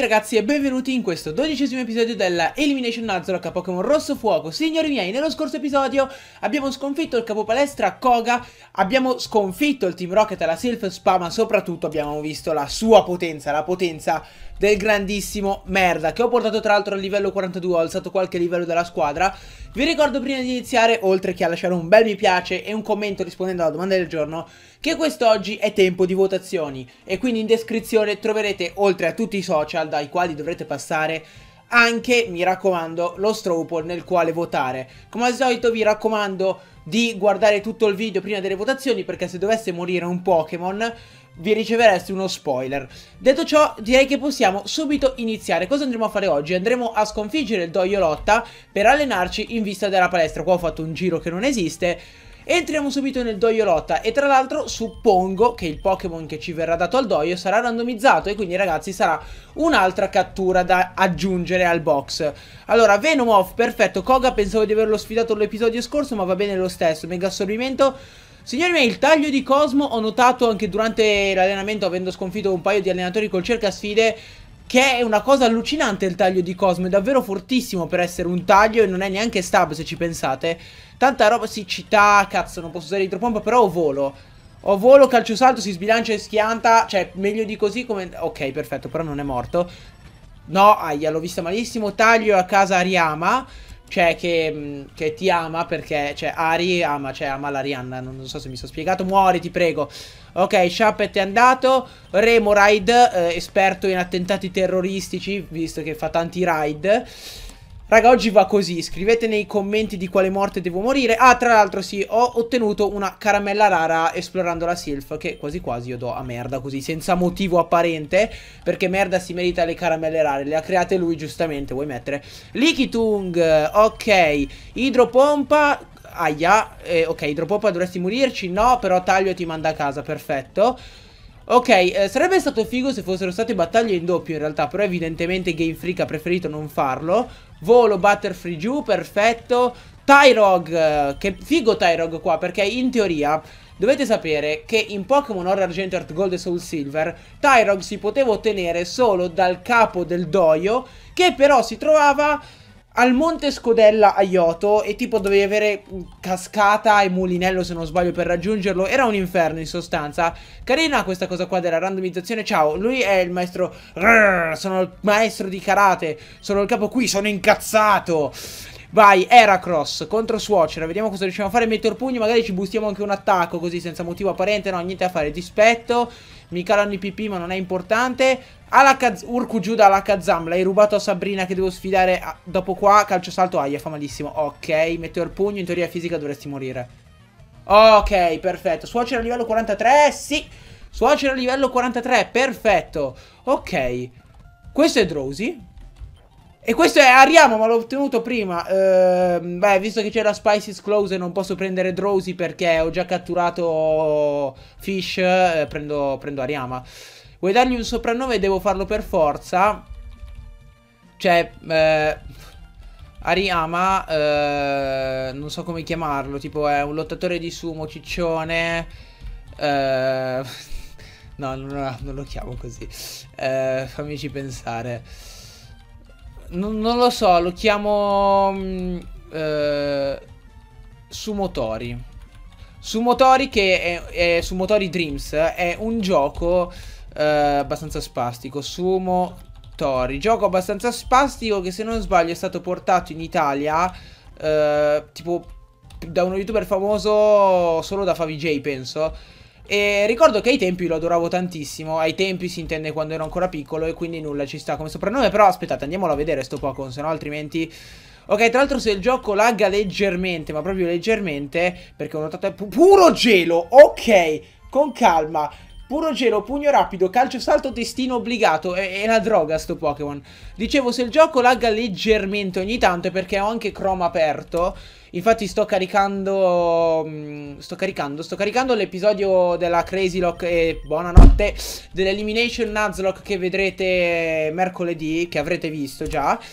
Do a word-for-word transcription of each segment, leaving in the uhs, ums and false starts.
ragazzi e benvenuti in questo dodicesimo episodio della Elimination Nuzlocke a Pokémon Rosso Fuoco. Signori miei, nello scorso episodio abbiamo sconfitto il capo palestra Koga, abbiamo sconfitto il Team Rocket alla Silph Spa, ma soprattutto abbiamo visto la sua potenza, la potenza del grandissimo Merda, che ho portato tra l'altro al livello quarantadue, ho alzato qualche livello della squadra. Vi ricordo prima di iniziare, oltre che a lasciare un bel mi piace e un commento rispondendo alla domanda del giorno, che quest'oggi è tempo di votazioni e quindi in descrizione troverete, oltre a tutti i social dai quali dovrete passare, anche, mi raccomando, lo straw poll nel quale votare. Come al solito vi raccomando di guardare tutto il video prima delle votazioni, perché se dovesse morire un Pokémon vi ricevereste uno spoiler. Detto ciò, direi che possiamo subito iniziare. Cosa andremo a fare oggi? Andremo a sconfiggere il Dojo Lotta per allenarci in vista della palestra. Qua ho fatto un giro che non esiste. Entriamo subito nel Dojo Lotta e tra l'altro suppongo che il Pokémon che ci verrà dato al Dojo sarà randomizzato e quindi ragazzi sarà un'altra cattura da aggiungere al box. Allora, Venomoth, perfetto. Koga pensavo di averlo sfidato l'episodio scorso, ma va bene lo stesso. Mega assorbimento. Signori miei, il taglio di Cosmo ho notato anche durante l'allenamento, avendo sconfitto un paio di allenatori col cercasfide, che è una cosa allucinante il taglio di Cosmo, è davvero fortissimo per essere un taglio e non è neanche stab se ci pensate. Tanta roba, siccità, cazzo non posso usare idropompa, però ho volo. Ho volo, calcio salto, si sbilancia e schianta, cioè meglio di così come... Ok, perfetto, però non è morto. No, aia, l'ho vista malissimo, taglio a casa Ariyama. Cioè che, che ti ama perché, cioè Ari ama, cioè ama l'Arianna, non, non so se mi sono spiegato. Muori, ti prego. Ok, Shuppet è andato. Remoraid, eh, esperto in attentati terroristici, visto che fa tanti raid. Raga, oggi va così, scrivete nei commenti di quale morte devo morire. Ah, tra l'altro sì, ho ottenuto una caramella rara esplorando la Silph, che quasi quasi io do a Merda così, senza motivo apparente, perché Merda si merita le caramelle rare, le ha create lui giustamente, vuoi mettere. Lickitung, ok, idropompa, aia, eh, ok, idropompa dovresti morirci, no, però taglio ti manda a casa, perfetto. Ok, eh, sarebbe stato figo se fossero state battaglie in doppio in realtà, però evidentemente Game Freak ha preferito non farlo. Volo, Butterfree giù, perfetto. Tyrog, eh, che figo Tyrog qua, perché in teoria dovete sapere che in Pokémon Oro Argento, Earth Gold e Soul Silver Tyrog si poteva ottenere solo dal capo del dojo, che però si trovava al Monte Scodella a Yoto e tipo dovevi avere cascata e mulinello se non sbaglio per raggiungerlo. Era un inferno in sostanza. Carina questa cosa qua della randomizzazione. Ciao, lui è il maestro. Rrr, sono il maestro di karate, sono il capo qui, sono incazzato. Vai, Heracross contro Swatcher. Vediamo cosa riusciamo a fare. Meteor Pugno, magari ci boostiamo anche un attacco così senza motivo apparente. No, niente da fare. Dispetto. Mi calano i P P ma non è importante. Alakaz Urku giù da Alakazam. L'hai rubato a Sabrina che devo sfidare. Ah, dopo qua calcio salto. Aia, fa malissimo. Ok, Meteor Pugno. In teoria fisica dovresti morire. Ok, perfetto. Swatcher a livello quarantatré. Sì, Swatcher a livello quarantatré. Perfetto. Ok, questo è Drowsy. E questo è Ariyama, ma l'ho ottenuto prima. uh, Beh, visto che c'era Spicy's Close non posso prendere Drowsy perché ho già catturato Fish. eh, prendo, prendo Ariyama. Vuoi dargli un soprannome? Devo farlo per forza. Cioè eh, Ariyama, eh, non so come chiamarlo. Tipo è un lottatore di sumo ciccione. eh, No, non, non lo chiamo così. eh, Fammici pensare. Non, non lo so, lo chiamo mh, eh, Sumotori. Sumotori che è, è Sumotori Dreams. È un gioco eh, abbastanza spastico. Sumotori, gioco abbastanza spastico che se non sbaglio è stato portato in Italia eh, tipo da uno youtuber famoso solo da Favij, penso. E ricordo che ai tempi lo adoravo tantissimo. Ai tempi si intende quando ero ancora piccolo. E quindi nulla, ci sta come soprannome. Però aspettate, andiamolo a vedere sto Pokémon, se no altrimenti... Ok, tra l'altro se il gioco lagga leggermente, ma proprio leggermente, perché ho notato... Pu puro gelo, ok, con calma. Puro gelo, pugno rapido, calcio salto, destino obbligato. È, è la droga sto Pokémon. Dicevo, se il gioco lagga leggermente ogni tanto è perché ho anche Chrome aperto. Infatti sto caricando mh, Sto caricando Sto caricando l'episodio della Crazy Lock e buonanotte dell'Elimination Nuzlocke che vedrete mercoledì, che avrete visto già.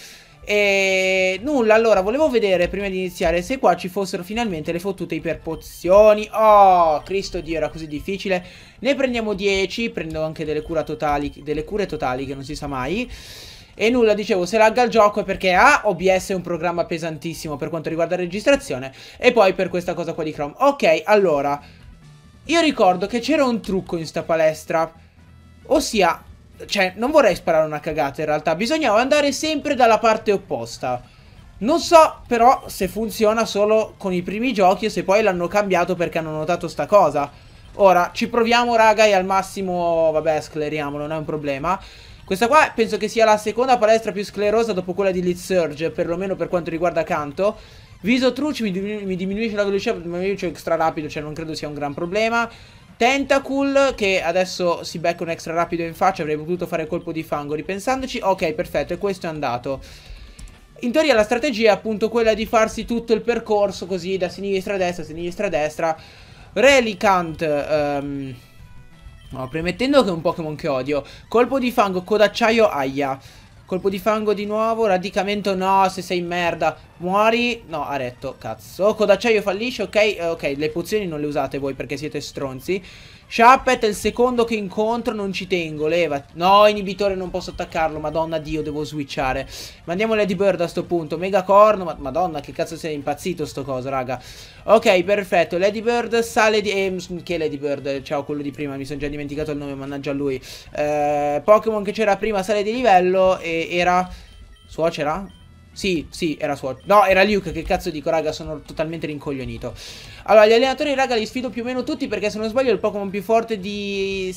E nulla, allora volevo vedere prima di iniziare se qua ci fossero finalmente le fottute iperpozioni. Oh, Cristo Dio, era così difficile. Ne prendiamo dieci, prendo anche delle cure totali, delle cure totali che non si sa mai. E nulla, dicevo, se lagga il gioco è perché A, O B S è un programma pesantissimo per quanto riguarda la registrazione, e poi per questa cosa qua di Chrome. Ok, allora, io ricordo che c'era un trucco in sta palestra, ossia... Cioè, non vorrei sparare una cagata in realtà. Bisognava andare sempre dalla parte opposta. Non so però se funziona solo con i primi giochi o se poi l'hanno cambiato perché hanno notato sta cosa. Ora, ci proviamo raga e al massimo, vabbè, scleriamo, non è un problema. Questa qua penso che sia la seconda palestra più sclerosa dopo quella di Elite Surge, perlomeno per quanto riguarda canto. Viso truce mi, diminu mi diminuisce la velocità, ma io c'ho extra rapido, cioè non credo sia un gran problema. Tentacool, che adesso si becca un extra rapido in faccia, avrei potuto fare colpo di fango ripensandoci. Ok, perfetto, e questo è andato. In teoria la strategia è appunto quella di farsi tutto il percorso così, da sinistra a destra, sinistra a destra. Relicanth, um, no, premettendo che è un Pokémon che odio. Colpo di fango, codacciaio, aia. Colpo di fango di nuovo, radicamento no, se sei merda. Muori, no, ha retto, cazzo. Codacciaio fallisce, ok, ok, le pozioni non le usate voi perché siete stronzi. Sharpet è il secondo che incontro, non ci tengo, leva. No, inibitore non posso attaccarlo, madonna dio, devo switchare. Mandiamo Lady Bird a sto punto, Megacorn, ma madonna che cazzo sei impazzito sto coso, raga. Ok, perfetto, Lady Bird sale di... Eh, che Lady Bird? Ciao, quello di prima, mi sono già dimenticato il nome, mannaggia a lui. eh, Pokémon che c'era prima sale di livello e era... Suocera? Sì, sì, era Suocera. No, era Luke, che cazzo dico, raga, sono totalmente rincoglionito. Allora, gli allenatori, raga, li sfido più o meno tutti perché se non sbaglio il Pokémon più forte di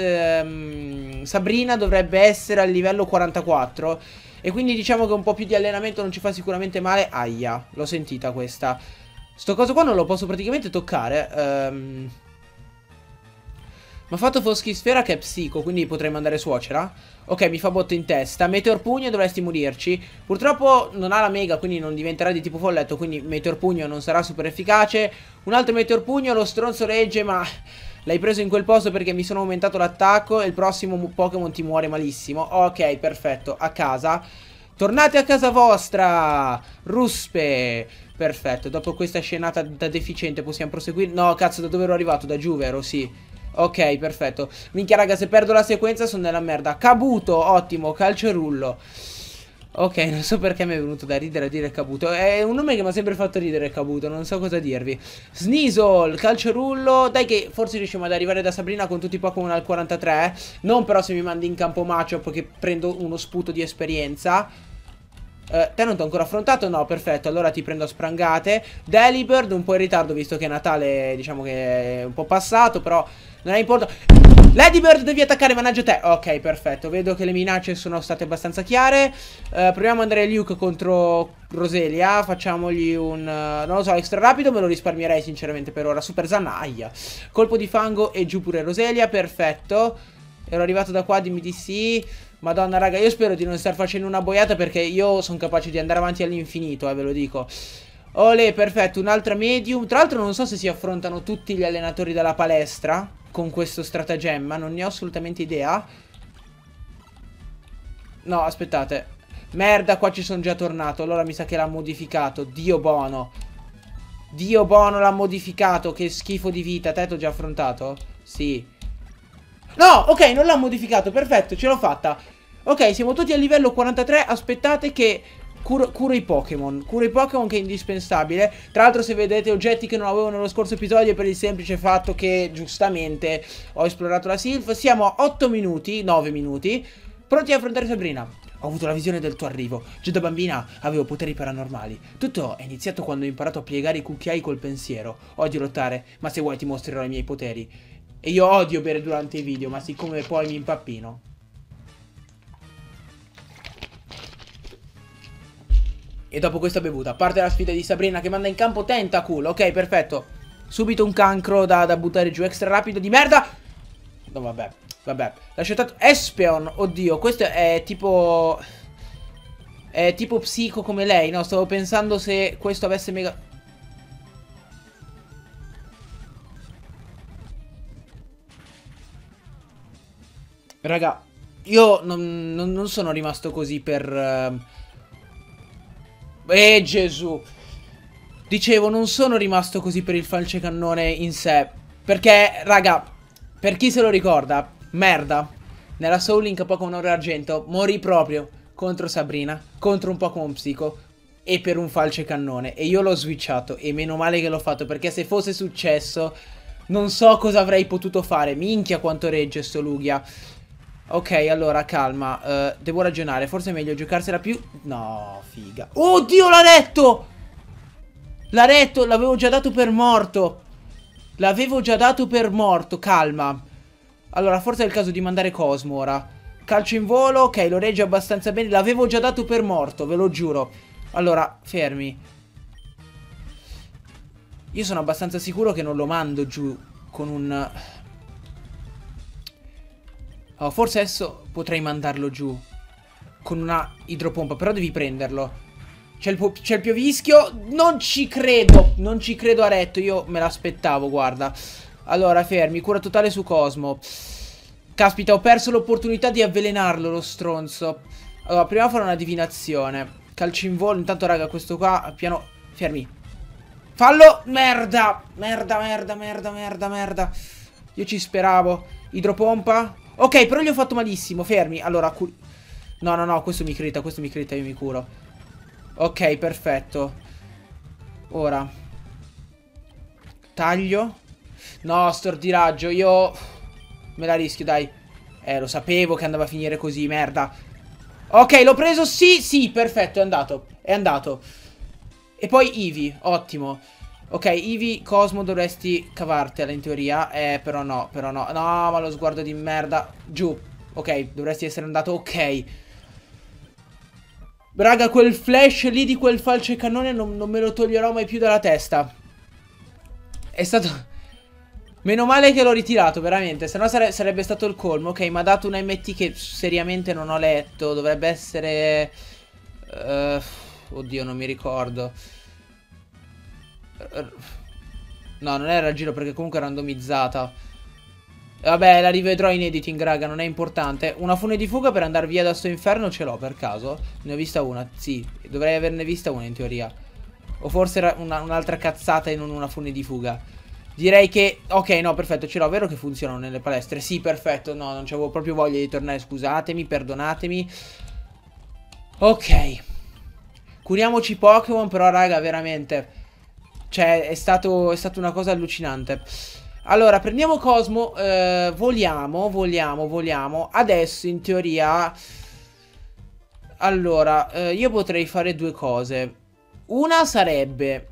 ehm, Sabrina dovrebbe essere al livello quarantaquattro. E quindi diciamo che un po' più di allenamento non ci fa sicuramente male. Aia, l'ho sentita questa. Sto coso qua non lo posso praticamente toccare. Ehm... Mi ha fatto Foschisfera che è psico, quindi potrei mandare Suocera. Ok, mi fa botto in testa. Meteor Pugno, dovresti morirci. Purtroppo non ha la mega, quindi non diventerà di tipo folletto, quindi Meteor Pugno non sarà super efficace. Un altro Meteor Pugno, lo stronzo regge, ma l'hai preso in quel posto perché mi sono aumentato l'attacco e il prossimo Pokémon ti muore malissimo. Ok, perfetto, a casa. Tornate a casa vostra, ruspe. Perfetto, dopo questa scenata da deficiente possiamo proseguire. No, cazzo, da dove ero arrivato? Da giù, vero? Sì. Ok, perfetto. Minchia, raga, se perdo la sequenza sono nella merda. Kabuto, ottimo, calcerullo. Ok, non so perché mi è venuto da ridere a dire Kabuto. È un nome che mi ha sempre fatto ridere, Kabuto, non so cosa dirvi. Sneasel, calcerullo. Dai che forse riusciamo ad arrivare da Sabrina con tutti i Pokémon al quarantatré. Non però se mi mandi in campo Machop che prendo uno sputo di esperienza. Uh, te non ti ho ancora affrontato? No, perfetto, allora ti prendo a sprangate. Delibird un po' in ritardo visto che è Natale, diciamo che è un po' passato, però non è importante. Ladybird devi attaccare, mannaggia te. Ok, perfetto, vedo che le minacce sono state abbastanza chiare. uh, Proviamo ad andare Luke contro Roselia. Facciamogli un... Uh, non lo so, extra rapido me lo risparmierei sinceramente per ora. Super Zannaia. Colpo di fango e giù pure Roselia, perfetto. Ero arrivato da qua, dimmi di sì. Madonna raga, io spero di non star facendo una boiata perché io sono capace di andare avanti all'infinito, eh, ve lo dico. Olè, perfetto, un'altra medium. Tra l'altro non so se si affrontano tutti gli allenatori della palestra con questo stratagemma, non ne ho assolutamente idea. No, aspettate. Merda, qua ci sono già tornato, allora mi sa che l'ha modificato. Dio buono. Dio buono, l'ha modificato, che schifo di vita. Te t'ho già affrontato? Sì. No, ok, non l'ha modificato, perfetto, ce l'ho fatta. Ok, siamo tutti a livello quarantatré, aspettate che curo, curo i Pokémon. Curo i Pokémon che è indispensabile. Tra l'altro se vedete oggetti che non avevo nello scorso episodio è per il semplice fatto che giustamente ho esplorato la Silph. Siamo a otto minuti, nove minuti, pronti a affrontare Sabrina. Ho avuto la visione del tuo arrivo. Già da bambina avevo poteri paranormali. Tutto è iniziato quando ho imparato a piegare i cucchiai col pensiero. Odio lottare, ma se vuoi ti mostrerò i miei poteri. E io odio bere durante i video, ma siccome poi mi impappino. E dopo questa bevuta parte la sfida di Sabrina che manda in campo Tentacool. Ok, perfetto. Subito un cancro da, da buttare giù, extra rapido di merda. No, vabbè, vabbè. Lasciato Espeon, oddio, questo è tipo... È tipo psico come lei, no? Stavo pensando se questo avesse mega... Raga, io non, non, non sono rimasto così per... Uh, Eh, Gesù. Dicevo, non sono rimasto così per il falcicannone in sé. Perché, raga, per chi se lo ricorda, merda, nella Soul Link Pokémon Oro e Argento morì proprio contro Sabrina, contro un Pokémon Psico e per un falcicannone. E io l'ho switchato e meno male che l'ho fatto, perché se fosse successo non so cosa avrei potuto fare. Minchia quanto regge sto Lugia. Ok, allora, calma, uh, devo ragionare. Forse è meglio giocarsela più... No, figa. Oddio, l'ha retto! L'ha retto, l'avevo già dato per morto. L'avevo già dato per morto, calma. Allora, forse è il caso di mandare Cosmo ora. Calcio in volo, ok, lo regge abbastanza bene. L'avevo già dato per morto, ve lo giuro. Allora, fermi. Io sono abbastanza sicuro che non lo mando giù con un... Oh, forse adesso potrei mandarlo giù con una idropompa, però devi prenderlo. C'è il, c'è il piovischio. Non ci credo. Non ci credo a retto. Io me l'aspettavo, guarda. Allora, fermi. Cura totale su Cosmo. Caspita, ho perso l'opportunità di avvelenarlo, lo stronzo. Allora, prima farò una divinazione. Calcio in volo. Intanto, raga, questo qua, piano... Fermi. Fallo. Merda. Merda, merda, merda, merda, merda. Io ci speravo. Idropompa. Ok, però gli ho fatto malissimo, fermi. Allora, no, no, no, questo mi crita, questo mi crita, io mi curo. Ok, perfetto. Ora taglio. No, stordiraggio, io me la rischio, dai. Eh, lo sapevo che andava a finire così, merda. Ok, l'ho preso, sì, sì, perfetto, è andato. È andato. E poi Eevee, ottimo. Ok, Eevee, Cosmo dovresti cavartela in teoria. Eh, però no, però no. No, ma lo sguardo di merda. Giù. Ok, dovresti essere andato. Ok. Raga, quel flash lì di quel falcicannone non, non me lo toglierò mai più dalla testa. È stato... Meno male che l'ho ritirato, veramente. Sennò sare sarebbe stato il colmo. Ok, mi ha dato un M T che seriamente non ho letto. Dovrebbe essere... Uh, oddio, non mi ricordo. No, non era giro perché comunque è randomizzata. Vabbè, la rivedrò in editing, raga, non è importante. Una fune di fuga per andare via da sto inferno ce l'ho per caso? Ne ho vista una, sì, dovrei averne vista una in teoria. O forse era un'altra un cazzata e non una fune di fuga. Direi che... Ok, no, perfetto, ce l'ho, vero che funzionano nelle palestre? Sì, perfetto, no, non c'avevo proprio voglia di tornare, scusatemi, perdonatemi. Ok. Curiamoci Pokémon, però, raga, veramente... Cioè, è stato, è stata una cosa allucinante. Allora, prendiamo Cosmo. eh, Voliamo, voliamo, voliamo. Adesso, in teoria... Allora, eh, io potrei fare due cose. Una sarebbe...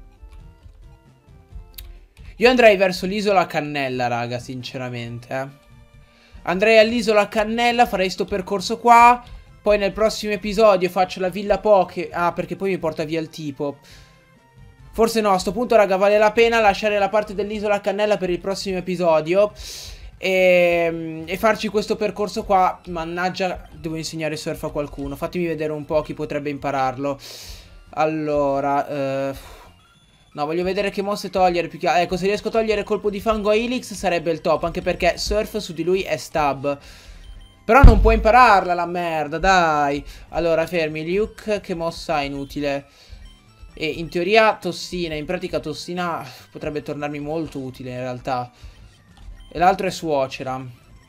Io andrei verso l'isola Cannella, raga, sinceramente, eh. Andrei all'isola Cannella, farei sto percorso qua. Poi nel prossimo episodio faccio la villa Poké. Ah, perché poi mi porta via il tipo. Forse no, a sto punto, raga, vale la pena lasciare la parte dell'isola Cannella per il prossimo episodio. E, e farci questo percorso qua. Mannaggia, devo insegnare surf a qualcuno. Fatemi vedere un po' chi potrebbe impararlo. Allora, eh, no, voglio vedere che mosse togliere più che... Ecco, se riesco a togliere colpo di fango a Helix sarebbe il top. Anche perché surf su di lui è stab. Però non può impararla la merda, dai. Allora, fermi, Luke, che mossa inutile. E in teoria tossina, in pratica tossina potrebbe tornarmi molto utile in realtà. E l'altro è suocera.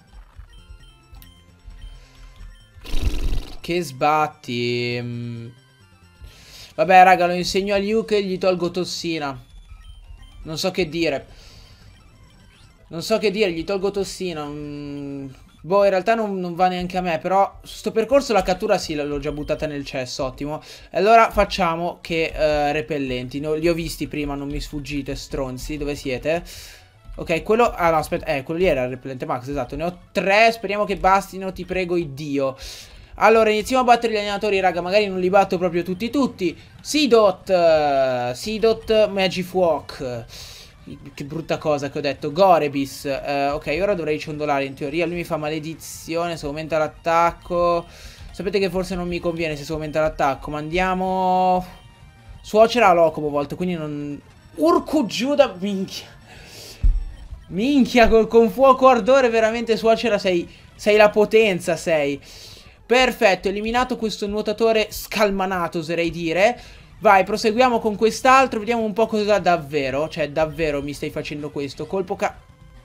Che sbatti. Vabbè, raga, lo insegno a Luke e gli tolgo tossina. Non so che dire. Non so che dire, gli tolgo tossina. mm. Boh, in realtà non, non va neanche a me. Però su sto percorso la cattura sì, l'ho già buttata nel cesso, ottimo. E allora facciamo che uh, repellenti, no, li ho visti prima, non mi sfuggite, stronzi. Dove siete? Ok, quello... Ah no, aspetta, eh, quello lì era il repellente max, esatto. Ne ho tre, speriamo che bastino, ti prego, Iddio. Allora, iniziamo a battere gli allenatori, raga. Magari non li batto proprio tutti tutti. Seedot, uh, Seedot Magifuok. Che brutta cosa che ho detto. Gorebis, uh, ok, ora dovrei ciondolare in teoria. Lui mi fa maledizione, se aumenta l'attacco. Sapete che forse non mi conviene se si aumenta l'attacco. Ma andiamo... Suocera a Locomo volta, quindi non... Urco Giuda, minchia. Minchia, col, con fuoco ardore veramente suocera sei... Sei la potenza, sei... Perfetto, eliminato questo nuotatore scalmanato, oserei dire. Vai, proseguiamo con quest'altro. Vediamo un po' cosa davvero. Cioè, davvero mi stai facendo questo. Colpo ca...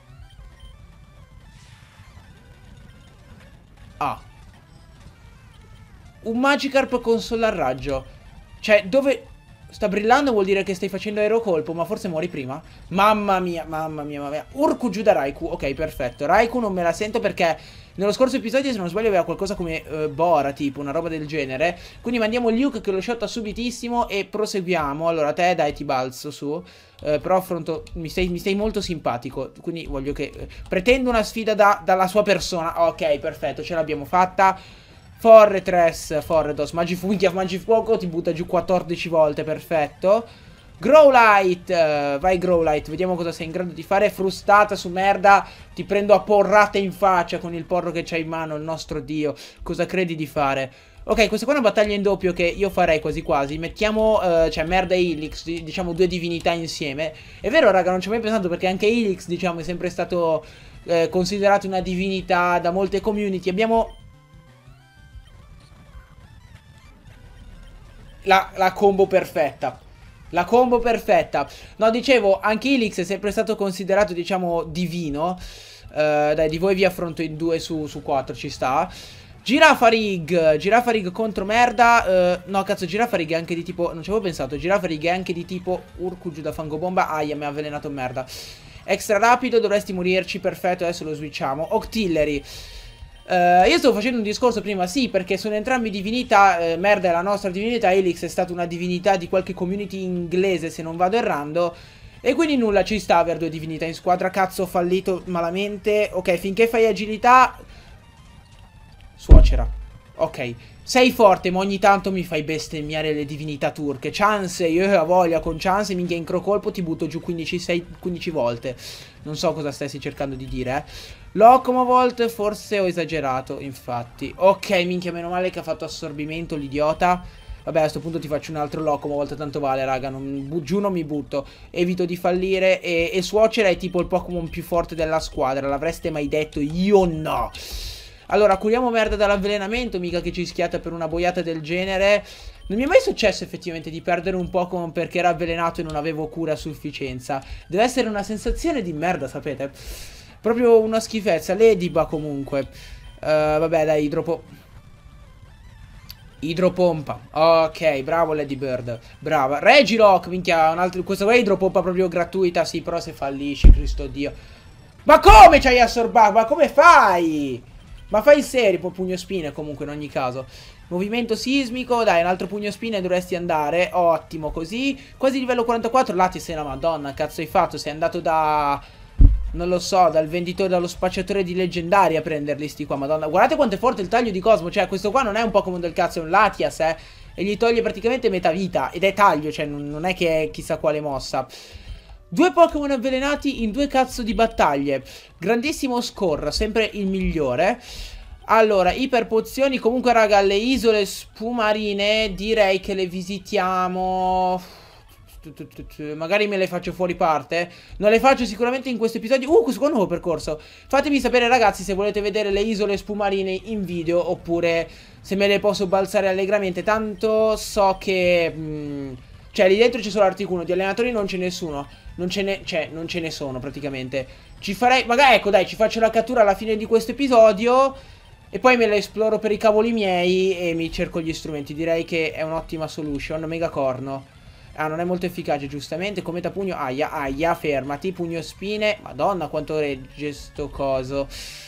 Ah. Un Magikarp con Solar Raggio. Cioè, dove... Sta brillando vuol dire che stai facendo aerocolpo, ma forse muori prima. Mamma mia, mamma mia, mamma mia. Urku giù da Raikou. Ok, perfetto. Raikou non me la sento perché nello scorso episodio, se non sbaglio, aveva qualcosa come uh, Bora, tipo, una roba del genere. Quindi mandiamo Luke che lo shotta subitissimo e proseguiamo. Allora, te dai, ti balzo su. Uh, però affronto... Mi stai, mi stai molto simpatico. Quindi voglio che... Uh, pretendo una sfida da, dalla sua persona. Ok, perfetto, ce l'abbiamo fatta. Forretress, Forredos, Magifuoco, Magifuoco ti butta giù quattordici volte, perfetto. Growlite, uh, vai Growlite, vediamo cosa sei in grado di fare. Frustata su merda, ti prendo a porrate in faccia con il porro che c'hai in mano, il nostro dio. Cosa credi di fare? Ok, questa qua è una battaglia in doppio che io farei quasi quasi. Mettiamo, uh, cioè, merda e Helix, diciamo due divinità insieme. È vero raga, non ci ho mai pensato perché anche Helix, diciamo, è sempre stato eh, considerato una divinità da molte community. Abbiamo... La, la combo perfetta. La combo perfetta. No, dicevo, anche Helix è sempre stato considerato, diciamo, divino. uh, Dai, di voi vi affronto in due su, su quattro, ci sta. Girafarig. Girafarig contro merda. uh, No, cazzo, Girafarig è anche di tipo... Non ci avevo pensato. Girafarig è anche di tipo Urku giù da fangobomba. Aia, mi ha avvelenato merda. Extra rapido, dovresti morirci. Perfetto, adesso lo switchiamo. Octillery. Uh, io stavo facendo un discorso prima, sì, perché sono entrambi divinità. uh, Merda è la nostra divinità, Helix è stata una divinità di qualche community inglese, se non vado errando. E quindi nulla, ci sta avere due divinità in squadra. Cazzo, ho fallito malamente. Ok, finché fai agilità... Suocera. Ok, sei forte, ma ogni tanto mi fai bestemmiare le divinità turche. Chance, io ho voglia con Chance, minchia, in crocolpo ti butto giù quindici, sei, quindici volte. Non so cosa stessi cercando di dire, eh. Locomovolt, forse ho esagerato, infatti. Ok, minchia, meno male che ha fatto assorbimento l'idiota. Vabbè, a questo punto ti faccio un altro Locomovolt, tanto vale, raga, non, giù non mi butto. Evito di fallire. E, e Suocera è tipo il Pokémon più forte della squadra, l'avreste mai detto? Io no. Allora, curiamo merda dall'avvelenamento, mica che ci schiatta per una boiata del genere. Non mi è mai successo effettivamente di perdere un Pokémon perché era avvelenato e non avevo cura a sufficienza. Deve essere una sensazione di merda, sapete? Proprio una schifezza. Ladybug comunque. uh, Vabbè dai, idropo... Idropompa. Ok, bravo Ladybird. Brava. Regirock, minchia, un altro... Questa qua è idropompa proprio gratuita. Sì, però se fallisci, Cristo Dio. Ma come c'hai assorbato? Ma come fai? Ma fai il serio, pugno spine comunque in ogni caso. Movimento sismico, dai, un altro pugno spine dovresti andare. Ottimo, così. Quasi livello quarantaquattro, là ti sei una madonna, cazzo hai fatto? Sei andato da... Non lo so, dal venditore, dallo spacciatore di leggendari a prenderli sti qua, madonna. Guardate quanto è forte il taglio di Cosmo, cioè questo qua non è un Pokémon del cazzo, è un Latias, eh. E gli toglie praticamente metà vita, ed è taglio, cioè non è che è chissà quale mossa. Due Pokémon avvelenati in due cazzo di battaglie. Grandissimo Scorra, sempre il migliore. Allora, iperpozioni, comunque raga, le isole spumarine direi che le visitiamo... Magari me le faccio fuori parte. Non le faccio sicuramente in questo episodio. Uh, questo qua è un nuovo percorso. Fatemi sapere ragazzi se volete vedere le isole spumarine in video, oppure se me le posso balzare allegramente. Tanto so che mh, cioè lì dentro c'è solo Articuno. Di allenatori non c'è nessuno. Non ce ne, cioè, non ce ne sono praticamente. Ci farei, magari ecco dai, ci faccio la cattura alla fine di questo episodio e poi me la esploro per i cavoli miei e mi cerco gli strumenti. Direi che è un'ottima solution. Megacorno. Ah, non è molto efficace, giustamente. Cometa pugno, aia, aia, fermati. Pugno spine, madonna quanto regge sto coso.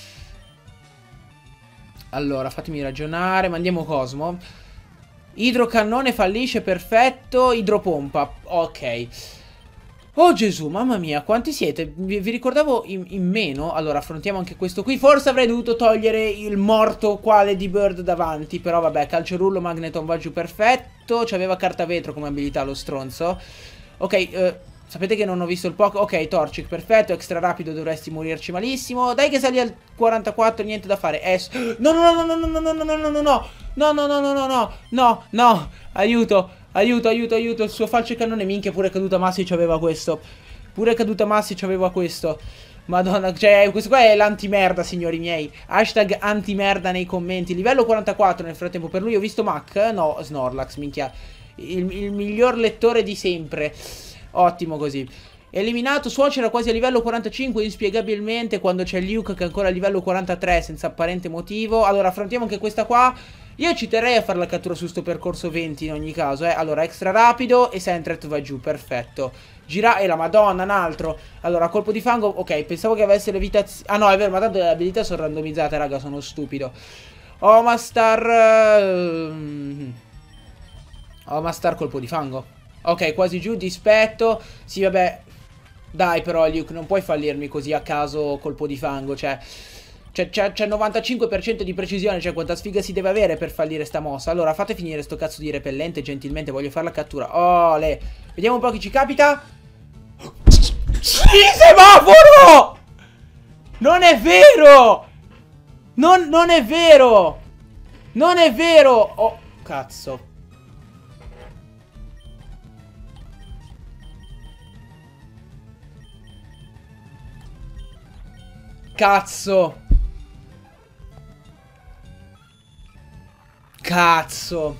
Allora, fatemi ragionare. Mandiamo Cosmo. Idrocannone fallisce, perfetto. Idropompa, ok. Oh Gesù, mamma mia, quanti siete? Vi, vi ricordavo in, in meno. Allora, affrontiamo anche questo qui. Forse avrei dovuto togliere il morto quale di Bird davanti. Però vabbè, calciorullo, Magneton va giù, perfetto. C'aveva carta vetro come abilità lo stronzo. Ok, eh, sapete che non ho visto il poco. Ok, Torchic, perfetto, extra rapido, dovresti morirci malissimo. Dai che sali al quarantaquattro, niente da fare. Es no, no, no, no, no, no, no, no, no, no, no, no. No, no, no, no, no, no, no, no, aiuto. Aiuto, aiuto, aiuto, il suo falce cannone, minchia, pure caduta Massi c'aveva questo. Pure caduta Massi c'aveva questo. Madonna, cioè, questo qua è l'antimerda, signori miei. Hashtag antimerda nei commenti. Livello quarantaquattro nel frattempo per lui, ho visto Mac, no, Snorlax, minchia. il, il miglior lettore di sempre. Ottimo così. Eliminato, Suocera quasi a livello quarantacinque inspiegabilmente, quando c'è Luke che è ancora a livello quarantatré senza apparente motivo. Allora affrontiamo anche questa qua. Io ci terrei a fare la cattura su sto percorso venti in ogni caso, eh. Allora extra rapido e Sentret va giù, perfetto. Gira e la madonna, un altro. Allora colpo di fango, ok, pensavo che avesse levitazione. Ah no, è vero, ma tanto le abilità sono randomizzate, raga, sono stupido. Omastar uh... Omastar colpo di fango. Ok, quasi giù, dispetto. Sì, vabbè. Dai però Luke, non puoi fallirmi così a caso colpo di fango, cioè c'è il novantacinque per cento di precisione, cioè quanta sfiga si deve avere per fallire sta mossa. Allora fate finire sto cazzo di repellente gentilmente, voglio fare la cattura. Ole. Vediamo un po' chi ci capita. Il semaforo! Non è vero! Non, non è vero! Non è vero! Oh, cazzo. Cazzo. Cazzo.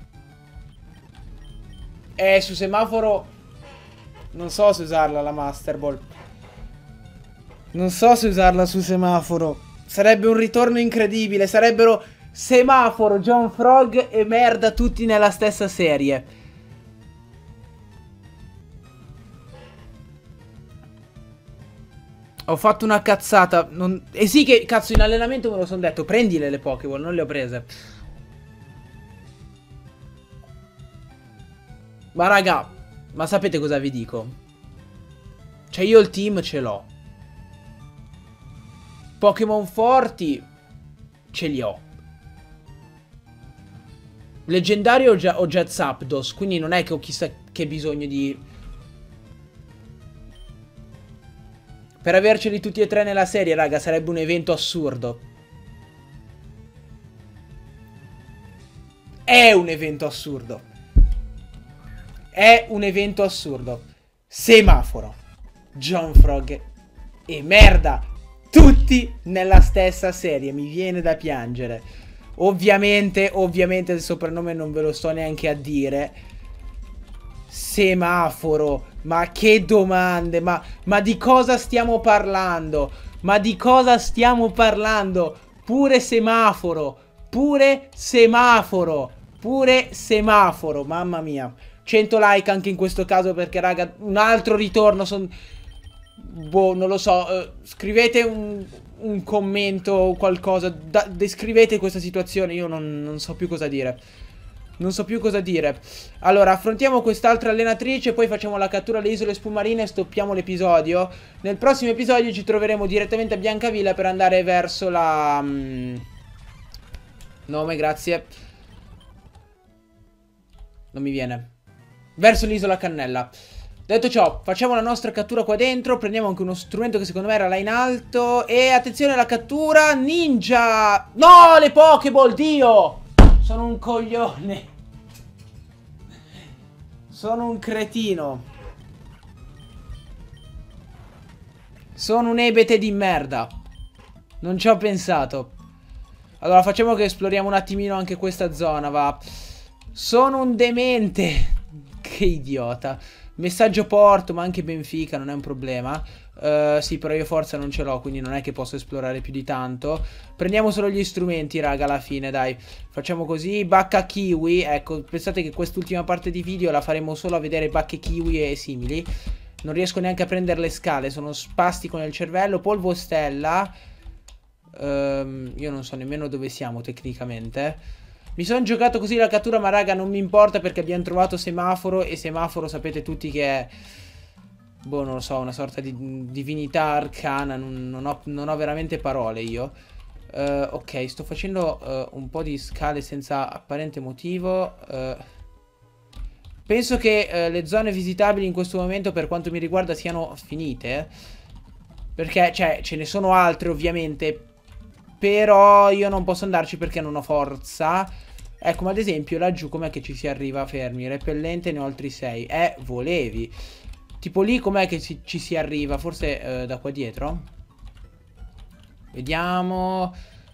Eh, su semaforo non so se usarla la Master Ball. Non so se usarla su semaforo. Sarebbe un ritorno incredibile. Sarebbero semaforo, John Frog e merda tutti nella stessa serie. Ho fatto una cazzata. Non... E sì che cazzo in allenamento me lo sono detto. Prendile le Pokéball, non le ho prese. Ma raga, ma sapete cosa vi dico? Cioè io il team ce l'ho. Pokémon forti ce li ho. Leggendario ho già, ho già Zapdos, quindi non è che ho chissà che bisogno di... Per averceli tutti e tre nella serie, raga, sarebbe un evento assurdo. È un evento assurdo. È un evento assurdo. Semaforo, John Frog e merda, tutti nella stessa serie. Mi viene da piangere. Ovviamente, ovviamente il soprannome non ve lo sto neanche a dire. Semaforo. Ma che domande, ma, ma di cosa stiamo parlando? Ma di cosa stiamo parlando? Pure semaforo, pure semaforo, pure semaforo, mamma mia. cento like anche in questo caso perché raga, un altro ritorno, son... boh, non lo so, uh, scrivete un, un commento o qualcosa, da, descrivete questa situazione, io non, non so più cosa dire. Non so più cosa dire. Allora, affrontiamo quest'altra allenatrice, poi facciamo la cattura alle isole spumarine e stoppiamo l'episodio. Nel prossimo episodio ci troveremo direttamente a Biancavilla per andare verso la... Um... Nome, grazie. Non mi viene. Verso l'isola Cannella. Detto ciò, facciamo la nostra cattura qua dentro. Prendiamo anche uno strumento che secondo me era là in alto. E attenzione alla cattura. Ninja! No, le Pokéball, Dio! Sono un coglione. Sono un cretino. Sono un ebete di merda. Non ci ho pensato. Allora facciamo che esploriamo un attimino anche questa zona, va. Sono un demente. Che idiota. Messaggio porto, ma anche Benfica, non è un problema. Uh, sì, però io forza non ce l'ho, quindi non è che posso esplorare più di tanto. Prendiamo solo gli strumenti, raga, alla fine, dai. Facciamo così, bacca kiwi. Ecco, pensate che quest'ultima parte di video la faremo solo a vedere bacche kiwi e simili. Non riesco neanche a prendere le scale, sono spastico nel cervello. Polvo stella. um, Io non so nemmeno dove siamo tecnicamente. Mi sono giocato così la cattura, ma raga non mi importa perché abbiamo trovato semaforo. E semaforo sapete tutti che è... boh, non lo so, una sorta di divinità arcana. Non, non, ho, non ho veramente parole io. uh, Ok, sto facendo uh, un po' di scale senza apparente motivo. uh, Penso che uh, le zone visitabili in questo momento per quanto mi riguarda siano finite, perché, cioè, ce ne sono altre ovviamente, però io non posso andarci perché non ho forza. Ecco, ma ad esempio laggiù com'è che ci si arriva fermi? Repellente ne ho altri sei. Eh, volevi. Tipo lì com'è che ci, ci si arriva? Forse eh, da qua dietro? Vediamo.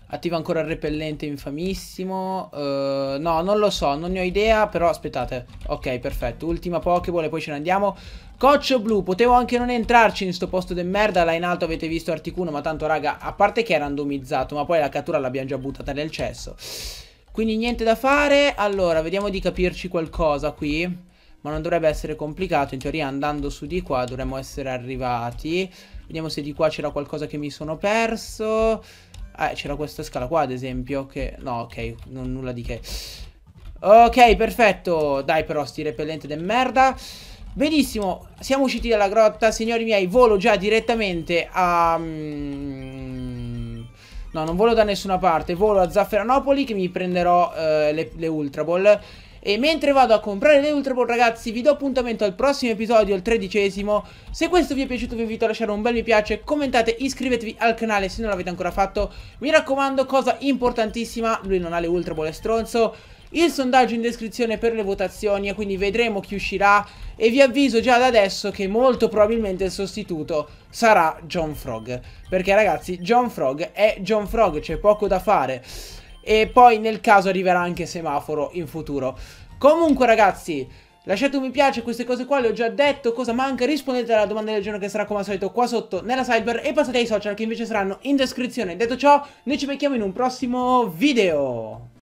Attiva ancora il repellente infamissimo. uh, No, non lo so, non ne ho idea. Però aspettate. Ok, perfetto, ultima Pokéball e poi ce ne andiamo. Coccio blu, potevo anche non entrarci in sto posto de merda. Là in alto avete visto Articuno, ma tanto raga, a parte che è randomizzato, ma poi la cattura l'abbiamo già buttata nel cesso. Quindi niente da fare. Allora, vediamo di capirci qualcosa qui, ma non dovrebbe essere complicato. In teoria andando su di qua dovremmo essere arrivati. Vediamo se di qua c'era qualcosa che mi sono perso. Eh, c'era questa scala qua ad esempio che... No, ok, non nulla di che. Ok, perfetto. Dai però, sti repellente de merda. Benissimo, siamo usciti dalla grotta. Signori miei, volo già direttamente a... Mm, no, non volo da nessuna parte. Volo a Zafferanopoli che mi prenderò eh, le, le Ultra Ball. E mentre vado a comprare le Ultra Ball, ragazzi, vi do appuntamento al prossimo episodio, il tredicesimo. Se questo vi è piaciuto vi invito a lasciare un bel mi piace, commentate, iscrivetevi al canale se non l'avete ancora fatto. Mi raccomando, cosa importantissima, lui non ha le Ultra Ball, è stronzo. Il sondaggio in descrizione per le votazioni, e quindi vedremo chi uscirà. E vi avviso già da adesso che molto probabilmente il sostituto sarà John Frog, perché ragazzi, John Frog è John Frog, c'è poco da fare. E poi nel caso arriverà anche Semaforo in futuro. Comunque ragazzi, lasciate un mi piace, queste cose qua le ho già detto. Cosa manca? Rispondete alla domanda del giorno che sarà come al solito qua sotto nella sidebar. E passate ai social che invece saranno in descrizione. Detto ciò, noi ci becchiamo in un prossimo video.